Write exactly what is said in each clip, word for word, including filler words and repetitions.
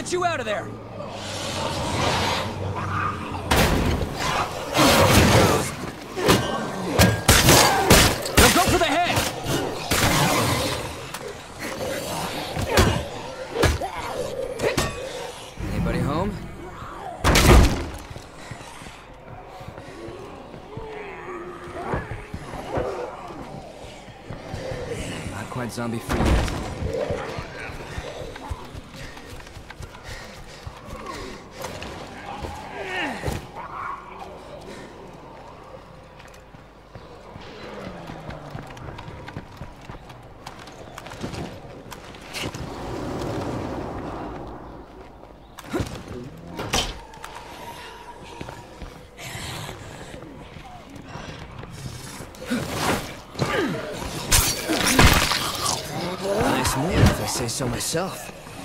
get you out of there! Now go for the head! Anybody home? Not quite zombie free yet. Nice move, if I say so myself.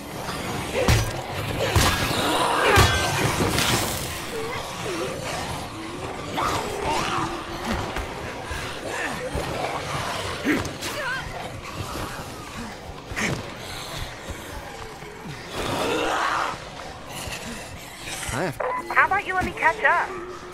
Hi. How about you let me catch up?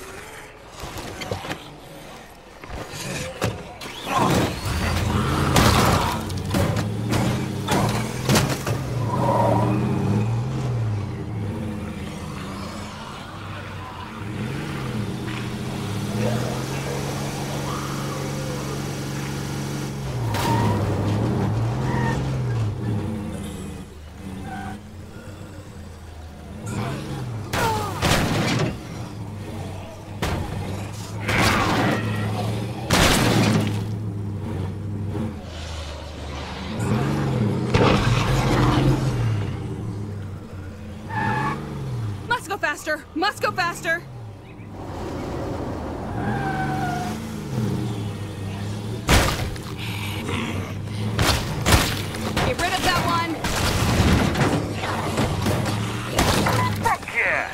Must go faster! Must go faster! Get rid of that one! Fuck yeah!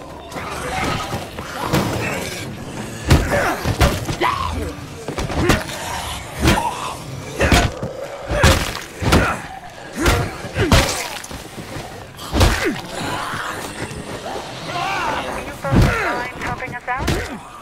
Are you folks mind helping us out?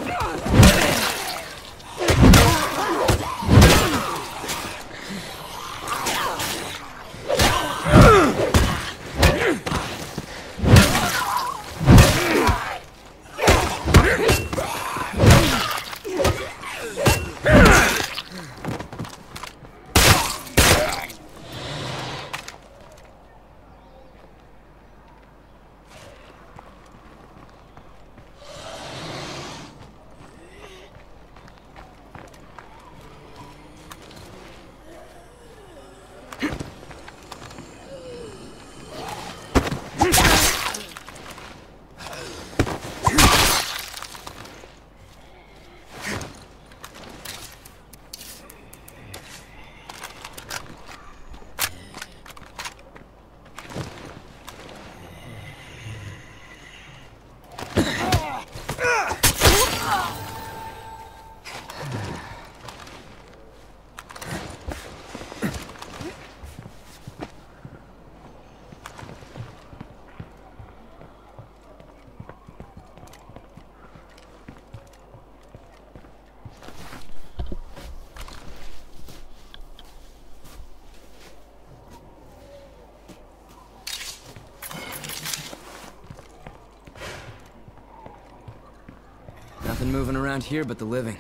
Nothing moving around here but the living.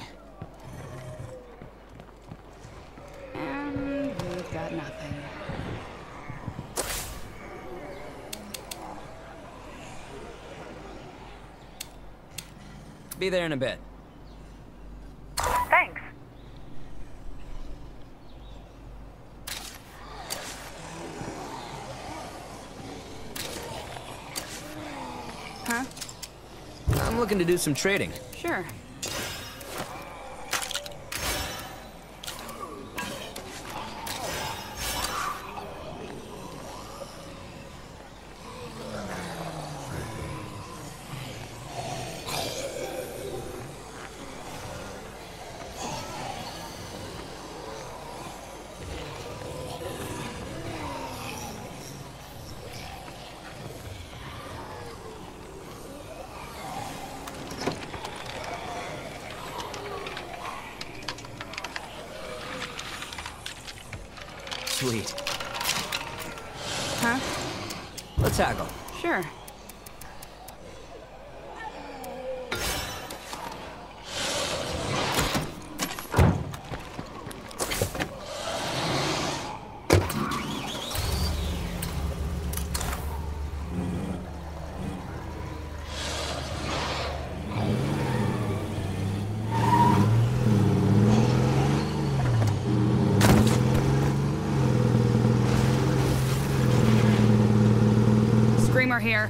And we've got nothing. Be there in a bit. Thanks. Huh? I'm looking to do some trading. Sure. Sweet. Huh? Let's haggle. Sure. Screamer here.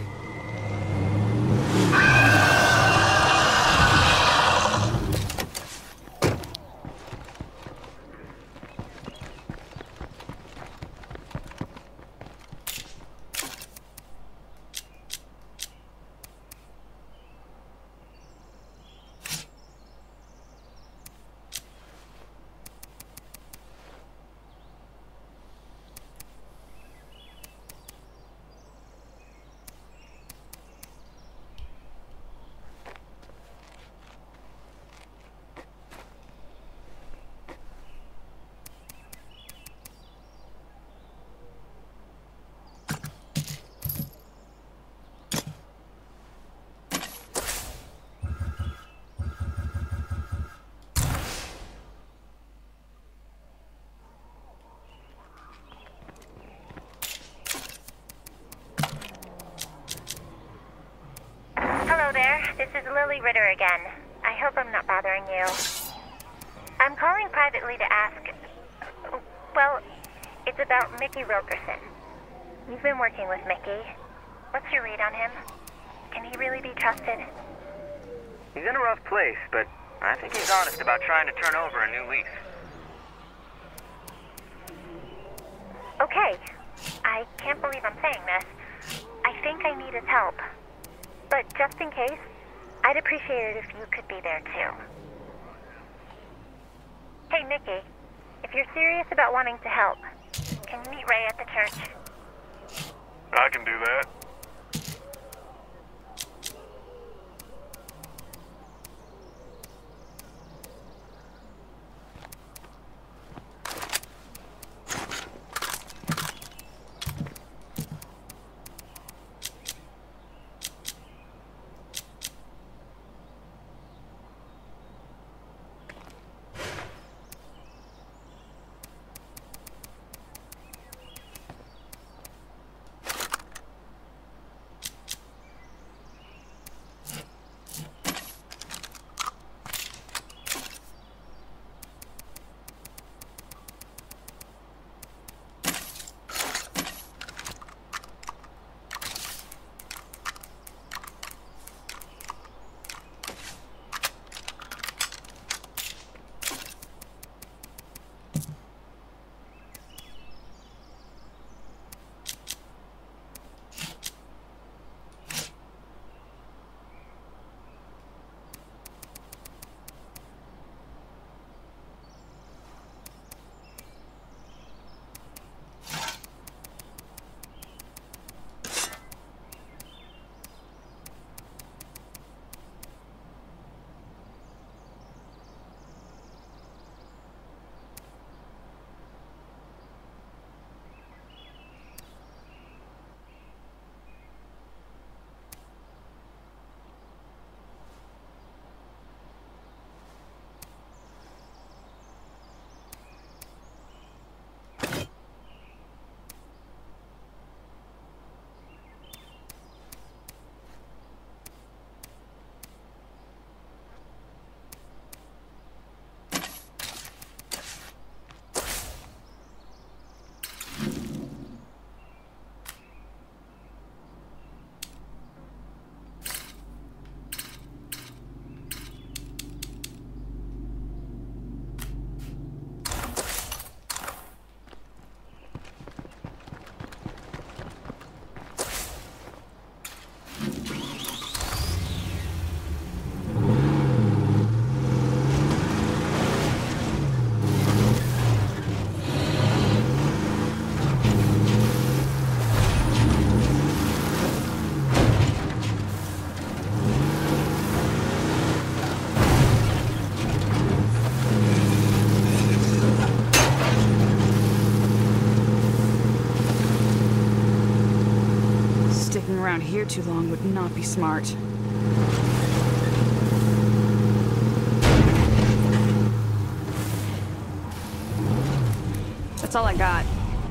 Hello there, this is Lily Ritter again. I hope I'm not bothering you. I'm calling privately to ask... Well, it's about Mickey Wilkerson. You've been working with Mickey. What's your read on him? Can he really be trusted? He's in a rough place, but I think he's honest about trying to turn over a new leaf. Okay. I can't believe I'm saying this. I think I need his help. But just in case, I'd appreciate it if you could be there too. Hey, Mickey. If you're serious about wanting to help, can you meet Ray at the church? I can do that. around here too long would not be smart. That's all I got.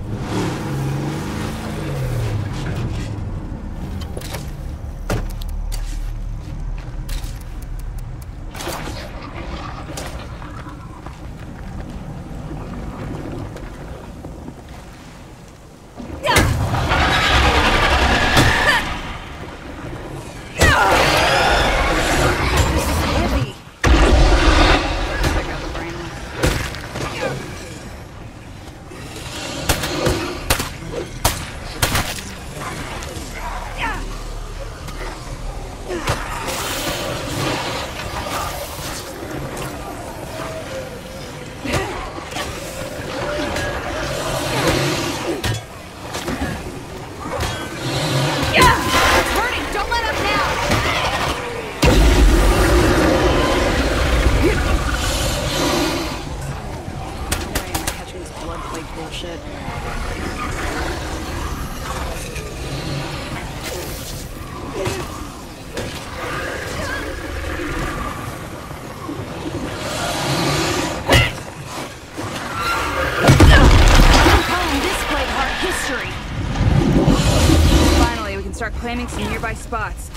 Start claiming some nearby spots.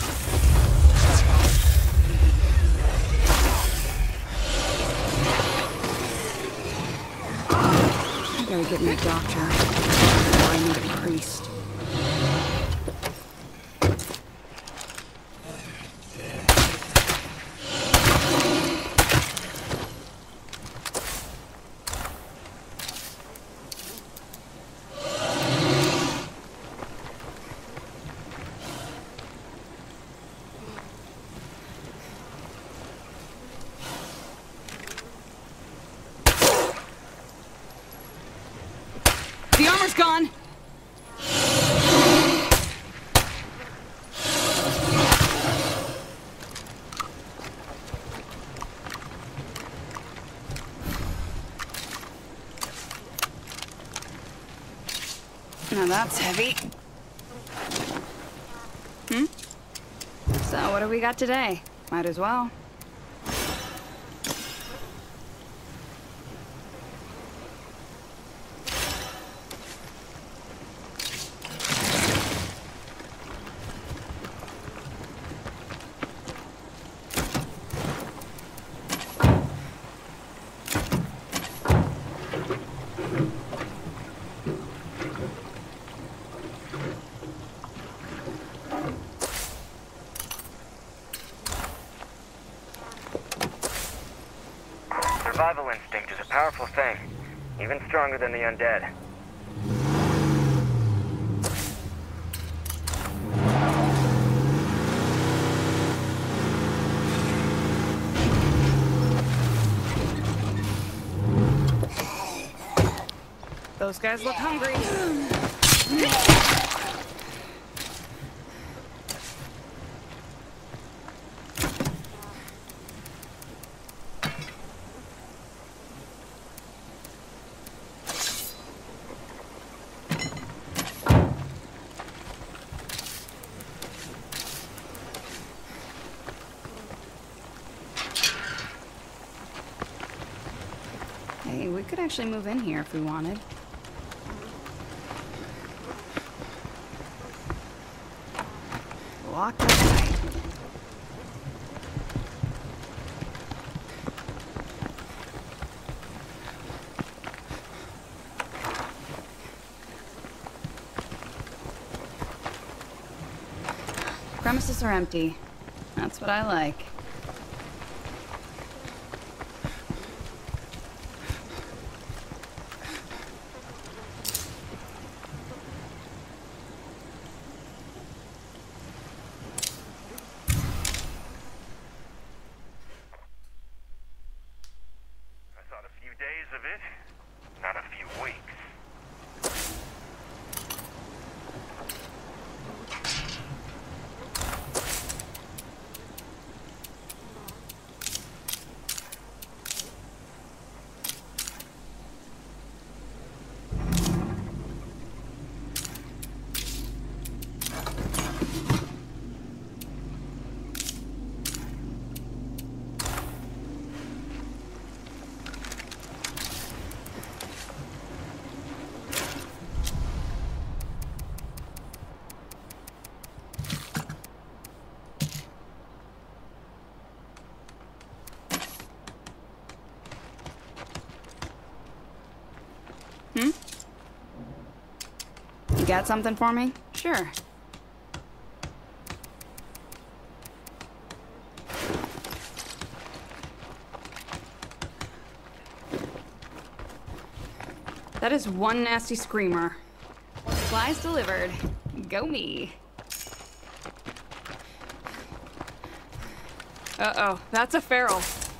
I gotta get me a doctor, or I need a priest. The armor's gone! Now that's heavy. Hmm? So what do we got today? Might as well. Survival instinct is a powerful thing, even stronger than the undead. Those guys look hungry. Hey, we could actually move in here if we wanted. Locked up tight. Premises are empty. That's what I like. Days of it, not a few weeks. You got something for me? Sure. That is one nasty screamer. Supplies delivered. Go me. Uh-oh, that's a feral.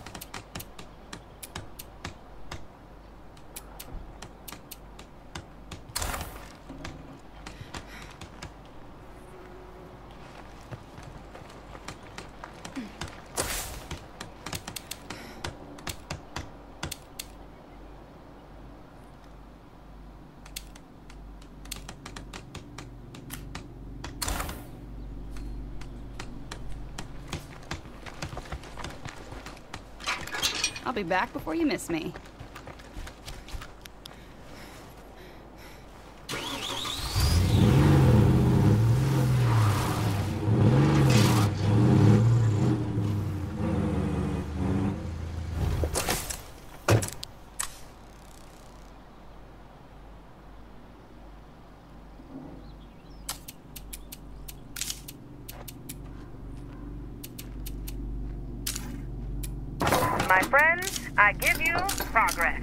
I'll be back before you miss me. My friends, I give you progress.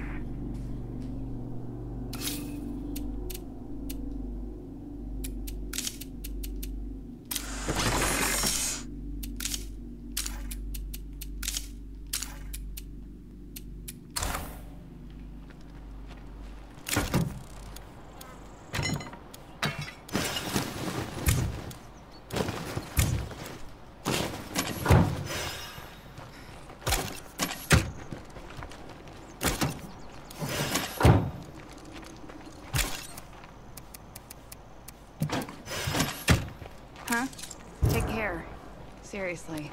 Huh? Take care. Seriously.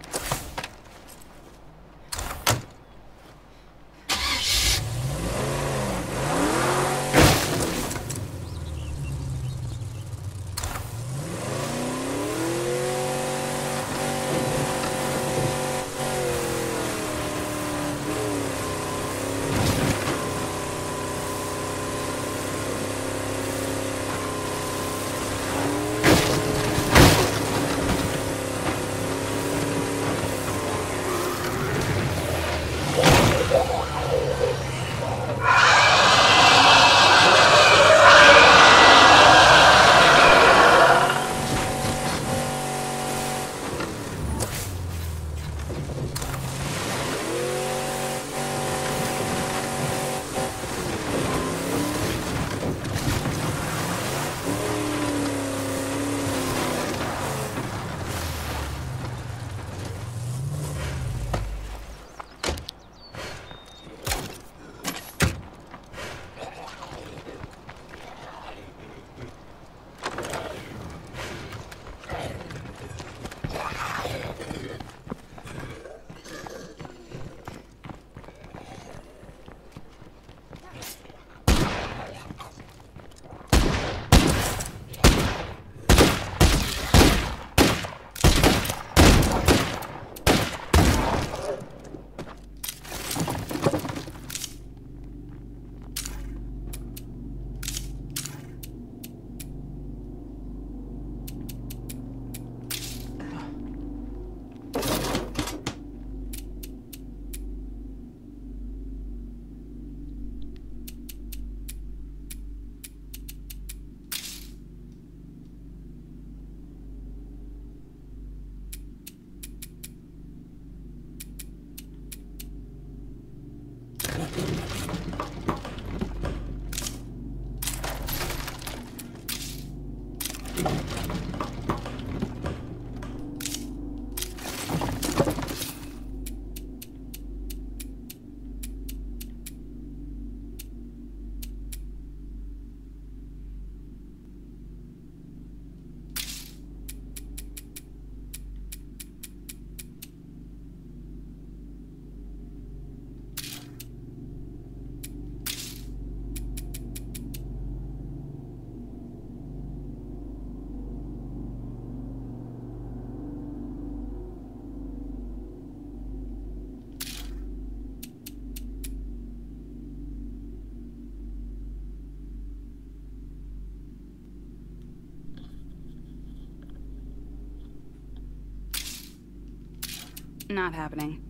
Not happening.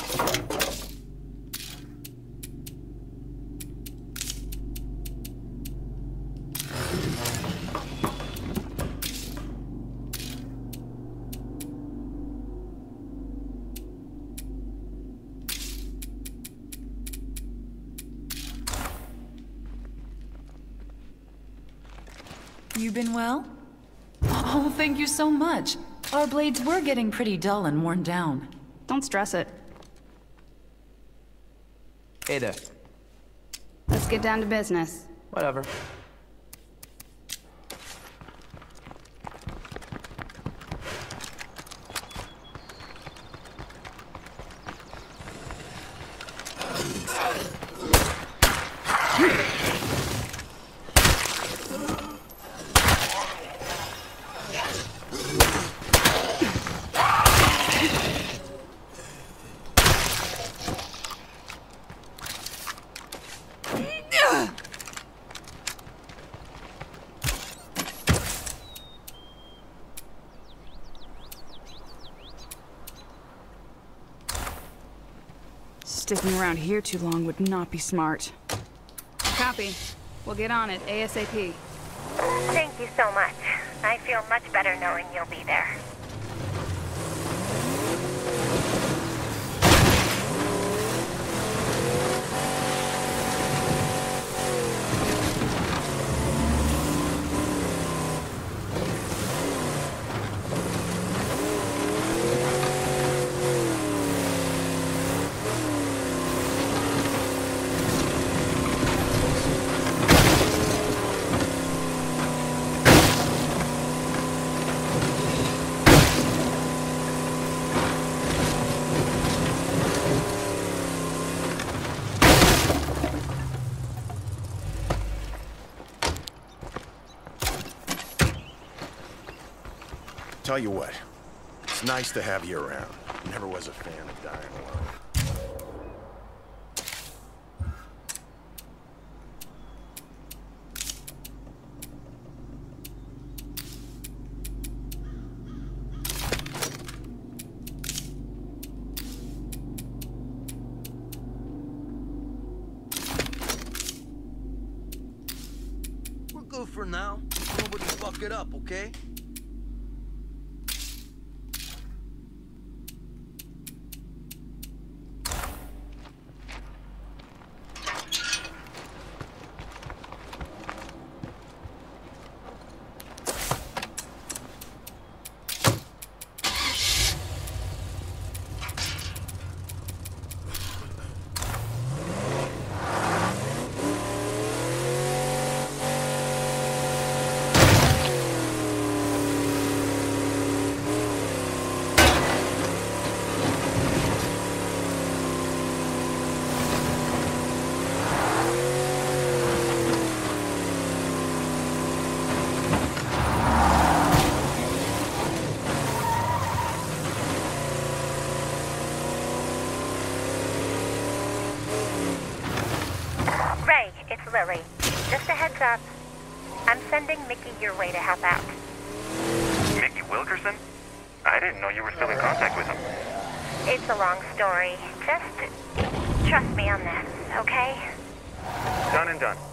You been well? Oh, thank you so much. Our blades were getting pretty dull and worn down. Don't stress it. Hey there. Let's get down to business. Whatever. Sticking around here too long would not be smart. Copy. We'll get on it ASAP. Thank you so much. I feel much better knowing you'll be there. Tell you what, it's nice to have you around. Never was a fan of dying alone. We're good for now. Nobody fuck it up, okay? Ray, it's Lily. Just a heads up. I'm sending Mickey your way to help out. Mickey Wilkerson? I didn't know you were still in contact with him. It's a long story. Just trust me on this, okay? Done and done.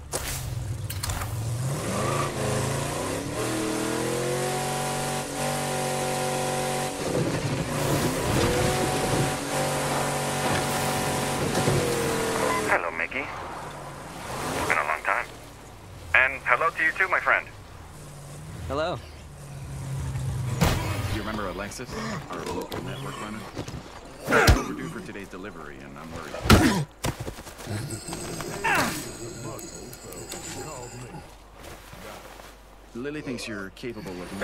Hello, Mickey. It's been a long time. And hello to you too, my friend. Hello. Do you remember Alexis, our local network runner? We're due for today's delivery, and I'm worried. Lily thinks you're capable of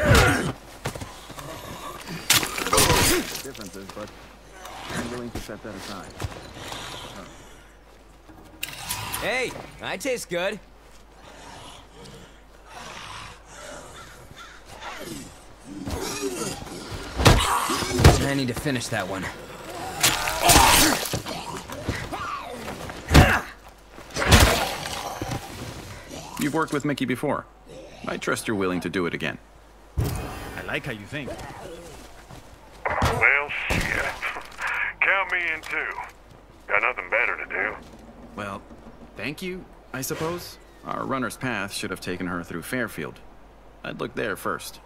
differences, but I'm willing to set that aside. Hey, I taste good. I need to finish that one. You've worked with Mickey before. I trust you're willing to do it again. I like how you think. Well, shit. me in too. Got nothing better to do. Well, thank you, I suppose. Our runner's path should have taken her through Fairfield. I'd look there first.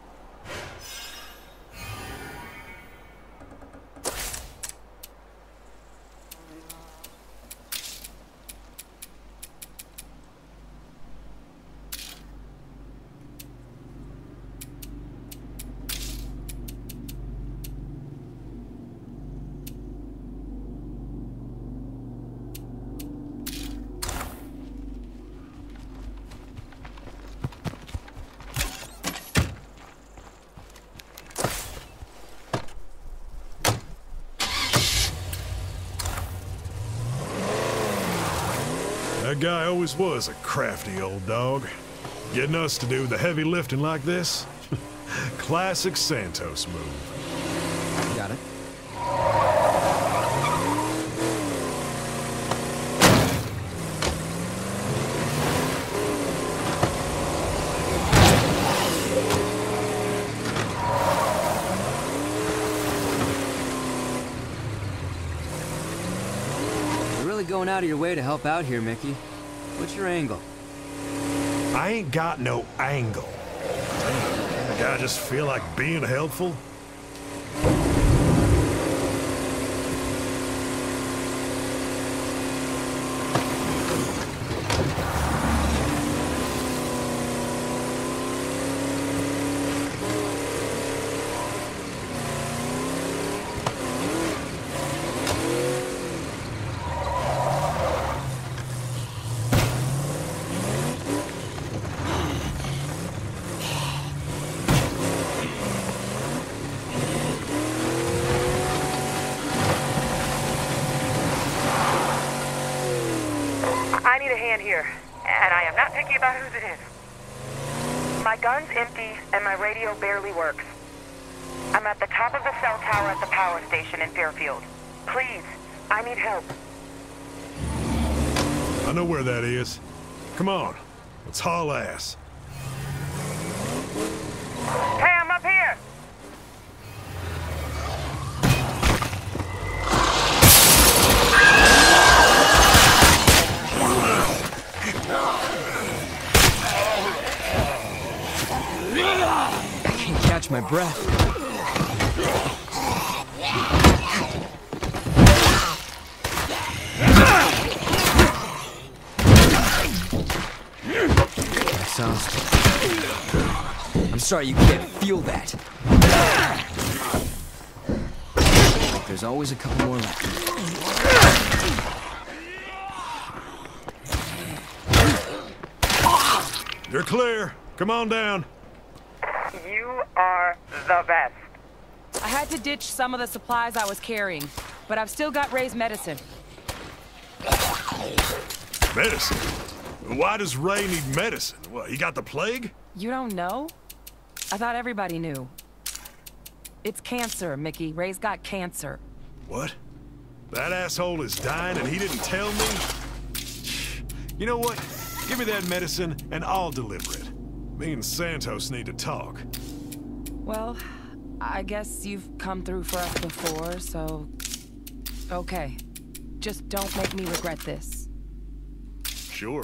That guy always was a crafty old dog. Getting us to do the heavy lifting like this? Classic Santos move. Got it. Going out of your way to help out here, Mickey. What's your angle? I ain't got no angle. I just feel like being helpful. I need a hand here, and I am not picky about whose it is. My gun's empty, and my radio barely works. I'm at the top of the cell tower at the power station in Fairfield. Please, I need help. I know where that is. Come on, let's haul ass. Hey, I'm up here! I can't catch my breath. Exhausted. I'm sorry you can't feel that. There's always a couple more left. You're clear. Come on down. You are the best. I had to ditch some of the supplies I was carrying, but I've still got Ray's medicine. Medicine? Why does Ray need medicine? What, he got the plague? You don't know? I thought everybody knew. It's cancer, Mickey. Ray's got cancer. What? That asshole is dying and he didn't tell me? You know what? Give me that medicine and I'll deliver it. Me and Santos need to talk. Well, I guess you've come through for us before, so... Okay. Just don't make me regret this. Sure.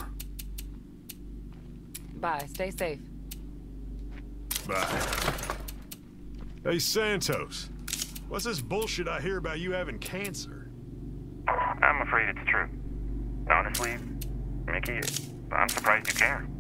Bye. Stay safe. Bye. Hey, Santos. What's this bullshit I hear about you having cancer? I'm afraid it's true. Honestly, Mickey, I'm surprised you care.